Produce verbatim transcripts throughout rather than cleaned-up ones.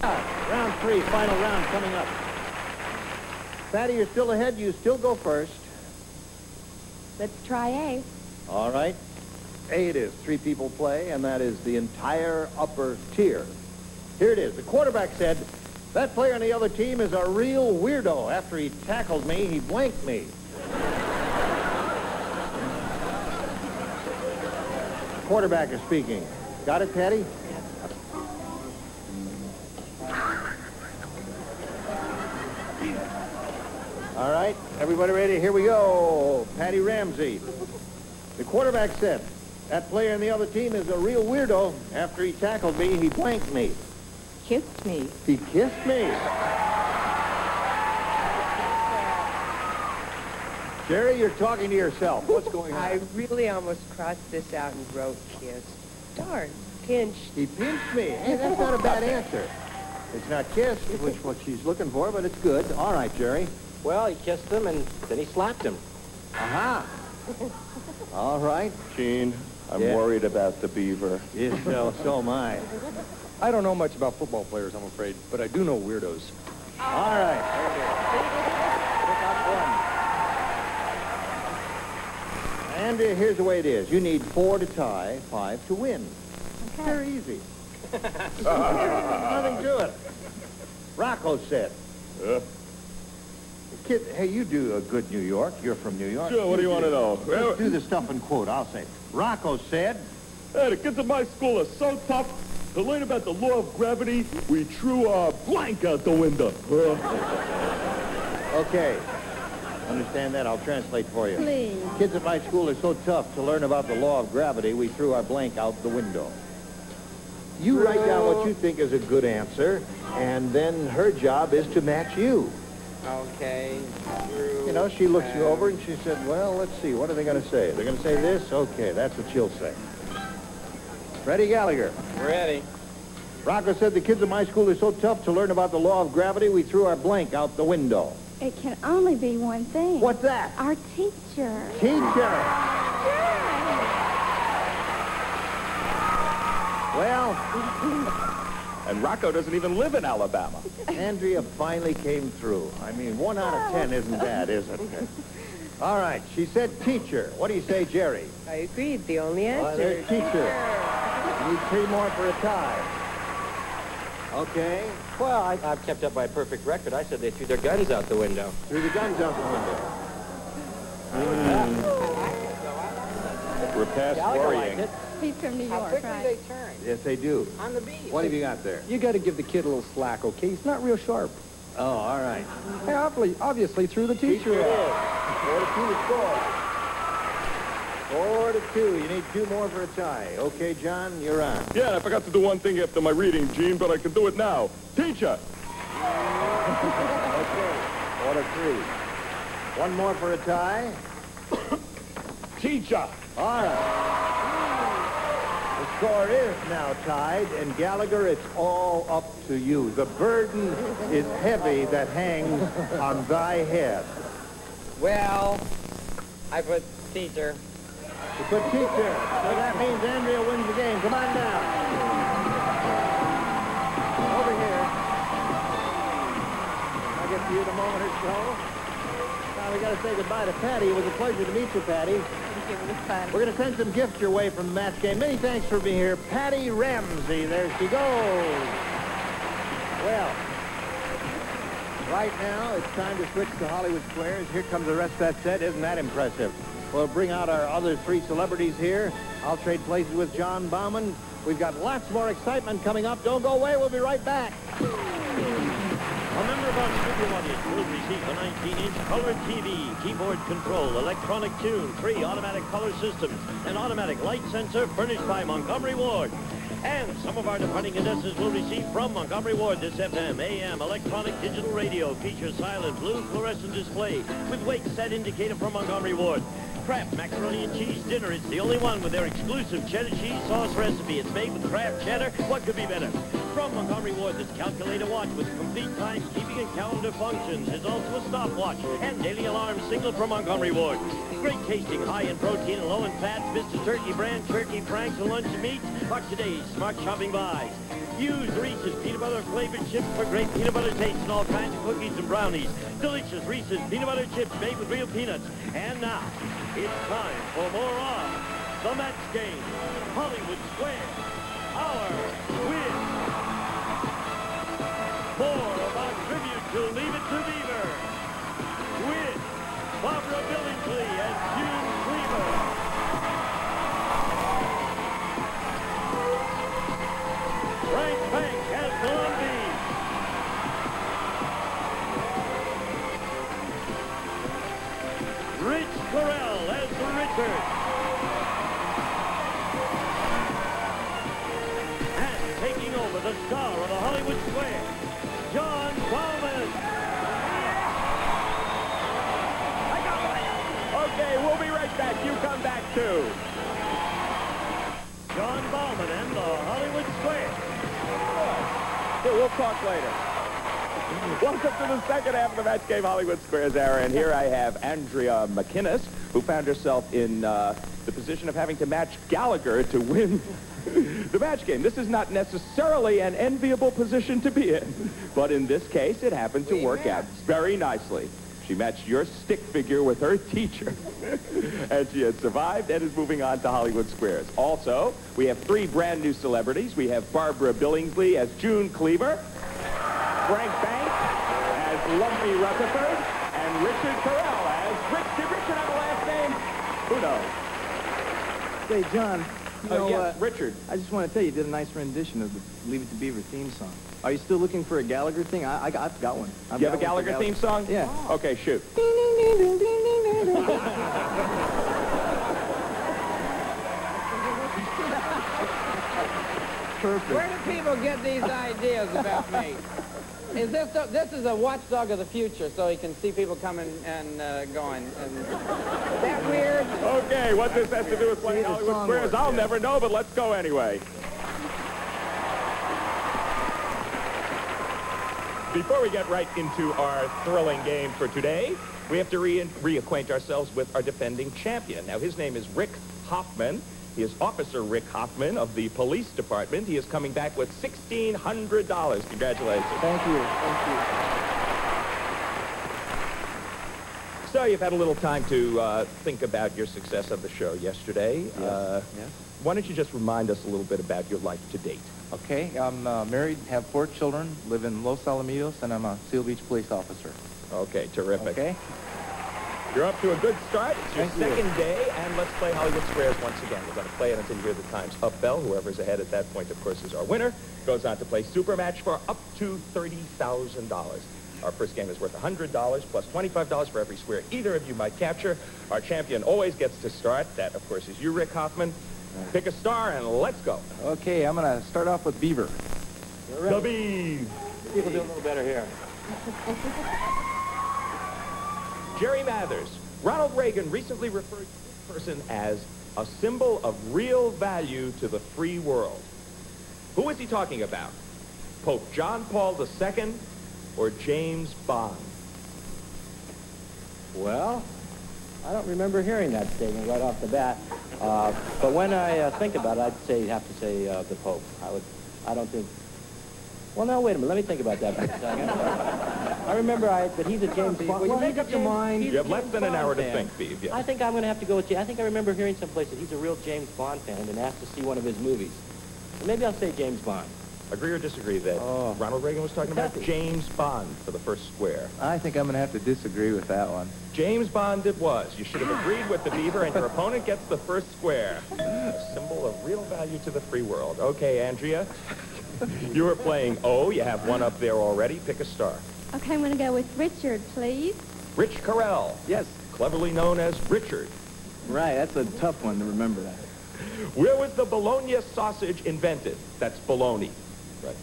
Round three, final round coming up. Patty, you're still ahead. You still go first. Let's try A. All right. A it is. Three people play, and that is the entire upper tier. Here it is. The quarterback said, that player on the other team is a real weirdo. After he tackled me, he blanked me. Quarterback is speaking. Got it, Patty? All right, everybody ready? Here we go. Patty Ramsey. The quarterback said, that player on the other team is a real weirdo. After he tackled me, he blanked me. Kissed me. He kissed me. Jeri, you're talking to yourself. What's going on? I really almost crossed this out and wrote kiss. Darn, pinched. He pinched me. Hey, that's not a bad answer. It's not kissed, which is what she's looking for, but it's good. All right, Jeri. Well, he kissed him, and then he slapped him. Aha. All right. Gene, I'm Yeah. worried about the Beaver. Yes, so, so am I. I don't know much about football players, I'm afraid, but I do know weirdos. All right. Pick up one. And uh, here's the way it is. You need four to tie, five to win. Okay. Very easy. Nothing to it. Rocco said. Uh, Kid, hey, you do a good New York. You're from New York. sure, what do you want to know? Let's do the stuff and quote. I'll say. Rocco said. Hey, the kids at my school are so tough. To learn about the law of gravity, we threw our blank out the window. Uh, Okay. Understand that? I'll translate for you. Please. Kids at my school are so tough. To learn about the law of gravity, we threw our blank out the window. You write down what you think is a good answer, and then her job is to match you. Okay. True. You know, she looks you over and she said, well, let's see. What are they going to say? They're going to say this? Okay, that's what she'll say. Ready, Gallagher? Ready. Rocco said the kids at my school are so tough. To learn about the law of gravity, we threw our blank out the window. It can only be one thing. What's that? Our teacher. Teacher. Well, and Rocco doesn't even live in Alabama. Andrea finally came through. I mean, one out of ten isn't bad, is it? All right, she said teacher. What do you say, Jeri? I agreed. The only answer. Well, there's teacher. You need three more for a tie. Okay. Well, I, I've kept up my perfect record. I said they threw their guns out the window. Threw the guns out the window. We're past Gallagher liked worrying. it. He's from New How York, quickly right? they turn. Yes, they do. On the beat. What have you got there? You got to give the kid a little slack, okay? He's not real sharp. Oh, all right. Hey, obviously, obviously through the Teacher teacher. it is. Four to two to score. Four to two. You need two more for a tie. Okay, John, you're on. Yeah, and I forgot to do one thing after my reading, Gene, but I can do it now. Teacher! Okay. Four to three. One more for a tie. Teacher! All right. The score is now tied, and Gallagher, it's all up to you. The burden is heavy that hangs on thy head. Well, I put teacher. You put teacher. So that means Andrea wins the game. Come on down. Over here. I'll get to you in a moment or so. Now we got to say goodbye to Patty. It was a pleasure to meet you, Patty. It was fun. We're going to send some gifts your way from the match game. Many thanks for being here. Patty Ramsey. There she goes. Well, right now it's time to switch to Hollywood Squares. Here comes the rest of that set. Isn't that impressive? We'll bring out our other three celebrities here. I'll trade places with John Bauman. We've got lots more excitement coming up. Don't go away. We'll be right back. A member of our studio audience will receive a nineteen inch color T V, keyboard control, electronic tune, three automatic color systems, an automatic light sensor furnished by Montgomery Ward. And some of our departing contestants will receive from Montgomery Ward this F M, A M, electronic digital radio, features silent blue fluorescent display with wake set indicator from Montgomery Ward. Kraft macaroni and cheese dinner. It's the only one with their exclusive cheddar cheese sauce recipe. It's made with Kraft cheddar. What could be better? From Montgomery Ward, this calculator watch with complete timekeeping and calendar functions. There's also a stopwatch and daily alarm signal from Montgomery Ward. Great tasting, high in protein and low in fat. Mister Turkey brand turkey franks and luncheon meats are today's smart shopping buys. Use Reese's peanut butter flavored chips for great peanut butter taste and all kinds of cookies and brownies. Delicious Reese's peanut butter chips made with real peanuts. And now, it's time for more of The Match Game. Hollywood Square, our win. More of our tribute to Leave It to Beaver. With Barbara Billingsley as June Cleaver. Frank Bank as Columbine. Rich Correll as Richard. And taking over the star of the Hollywood Square, John Bowman. Okay, we'll be right back. You come back, too. John Bowman and the Hollywood Square. Yeah, we'll talk later. Welcome to the second half of the Match Game Hollywood Squares era, and here I have Andrea McInnes, who found herself in uh, the position of having to match Gallagher to win the match game. This is not necessarily an enviable position to be in, but in this case, it happened to work out very nicely. She matched your stick figure with her teacher, and she has survived and is moving on to Hollywood Squares. Also, we have three brand new celebrities. We have Barbara Billingsley as June Cleaver, Frank Bank as Lumpy Rutherford, and Richard Correll as Rich. Did Richard have a last name? Who knows? Hey, John, you Uh, know, yes, uh, Richard. I just want to tell you, you did a nice rendition of the Leave It to Beaver theme song. Are you still looking for a Gallagher thing? I, I got, I've got one. I've You have a got one for Gallagher theme song? Yeah. Okay, shoot. Perfect. Where do people get these ideas about me? Is this the, this is a watchdog of the future, so he can see people coming and uh, going? And is that weird? Okay, what this has to do with playing the Hollywood song Squares, works, I'll yeah. never know, but let's go anyway. Before we get right into our thrilling game for today, we have to re reacquaint ourselves with our defending champion. Now, his name is Rick Hoffman. He is Officer Rick Hoffman of the police department. He is coming back with sixteen hundred dollars. Congratulations. Thank you. Thank you. So you've had a little time to uh, think about your success of the show yesterday. Yes. Uh, Yes. Why don't you just remind us a little bit about your life to date? Okay, I'm uh, married, have four children, live in Los Alamitos, and I'm a Seal Beach police officer. Okay, terrific. Okay? You're up to a good start. It's your Thank you. second day, and let's play Hollywood Squares once again. We're going to play it until you hear the time's up bell. Whoever's ahead at that point, of course, is our winner. Goes on to play Super Match for up to thirty thousand dollars. Our first game is worth one hundred dollars plus twenty-five dollars for every square either of you might capture. Our champion always gets to start. That, of course, is you, Rick Hoffman. Pick a star, and let's go. Okay, I'm going to start off with Beaver. The Beaver. People do a little better here. Jerry Mathers. Ronald Reagan recently referred to this person as a symbol of real value to the free world. Who is he talking about? Pope John Paul the Second or James Bond? Well, I don't remember hearing that statement right off the bat. Uh, but when I uh, think about it, I'd say have to say uh, the Pope. I would. I don't think. Well, no, wait a minute. Let me think about that for a second. I remember I, but he's a James Bond. Well, you Well, make he's a up your James- mind. he's You a have less James than an Bond hour to fan. think, Beav. Yes. I think I'm going to have to go with. I think I remember hearing someplace that he's a real James Bond fan and been asked to see one of his movies. So maybe I'll say James Bond. Agree or disagree that Oh. Ronald Reagan was talking about James Bond for the first square? I think I'm going to have to disagree with that one. James Bond it was. You should have agreed with the Beaver, and your opponent gets the first square. A symbol of real value to the free world. Okay, Andrea. You were playing O. You have one up there already. Pick a star. Okay, I'm going to go with Richard, please. Rich Correll, Yes. cleverly known as Richard. Right, that's a tough one to remember that. Where was the bologna sausage invented? That's bologna. Right.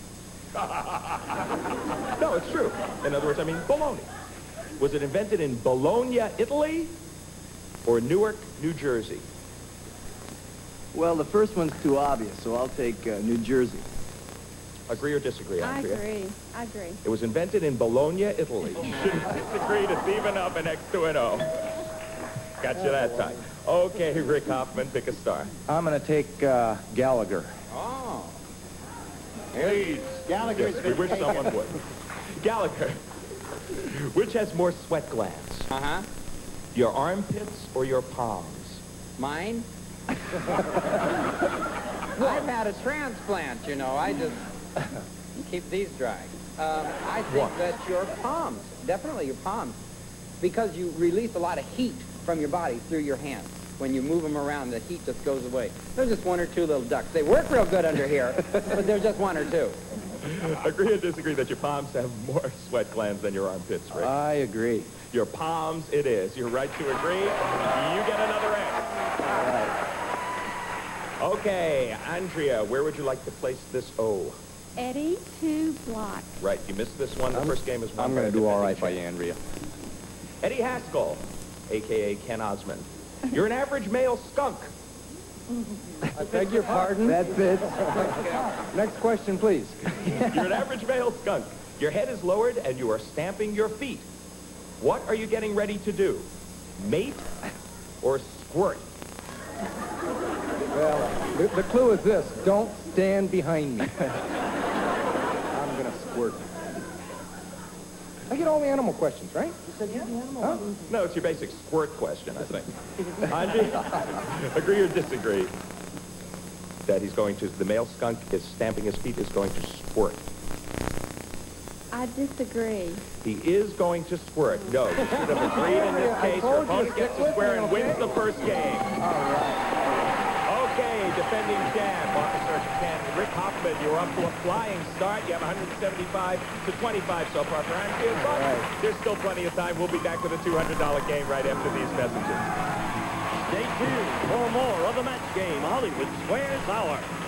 No, it's true. In other words, I mean bologna. Was it invented in Bologna, Italy, or Newark, New Jersey? Well, the first one's too obvious, so I'll take uh, New Jersey. Agree or disagree, I Andrea? agree. I agree. It was invented in Bologna, Italy. You shouldn't disagree. It's even up and next to an O. Got you that time. Okay, Rick Hoffman, pick a star. I'm going to take uh, Gallagher. Oh. Please. Gallagher's Yes, we wish someone would. Gallagher, which has more sweat glands? Uh-huh. Your armpits or your palms? Mine? I've had a transplant, you know. I just keep these dry. Um, I think What? that your palms, definitely your palms, because you release a lot of heat from your body through your hands. When you move them around, the heat just goes away. There's just one or two little ducks. They work real good under here, but there's just one or two. Agree or disagree that your palms have more sweat glands than your armpits, Rick? I agree. Your palms, it is. You're right to agree. You get another X. All right. Okay, Andrea, where would you like to place this O? Eddie, two blocks. Right, you missed this one. The I'm- first game is won I'm by going the to do all defending right by you, champ. Andrea. Eddie Haskell, a k a. Ken Osmond. You're an average male skunk. I beg your pardon? That fits. Next question, please. You're an average male skunk. Your head is lowered and you are stamping your feet. What are you getting ready to do? Mate or squirt? Well, the, the clue is this. Don't stand behind me. I'm going to squirt. I get all the animal questions, right? You said yeah, the animal. Huh? No, it's your basic squirt question, I think. Andrea, agree or disagree that he's going to, the male skunk is stamping his feet, is going to squirt? I disagree. He is going to squirt. No, you should have agreed in this case. Your opponent gets to square and wins the first game. All right. Okay, defending champ, Officer Ken Rick Hoffman, you're up to a flying start. You have one seventy-five to twenty-five so far for Andrea, but Right. there's still plenty of time. We'll be back with a two hundred dollar game right after these messages. Stay tuned for more of the Match Game Hollywood Squares Hour.